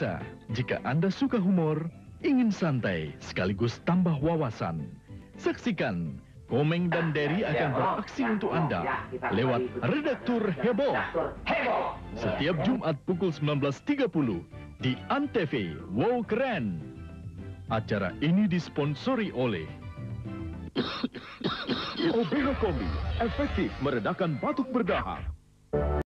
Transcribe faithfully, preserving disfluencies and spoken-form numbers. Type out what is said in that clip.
Pemirsa, jika Anda suka humor, ingin santai sekaligus tambah wawasan, saksikan Komeng dan Derry akan beraksi untuk Anda lewat Redaktur Heboh. Setiap Jumat pukul sembilan belas tiga puluh di Antv. Wow keren! Acara ini disponsori oleh Obeno Kombi, efektif meredakan batuk berdahak.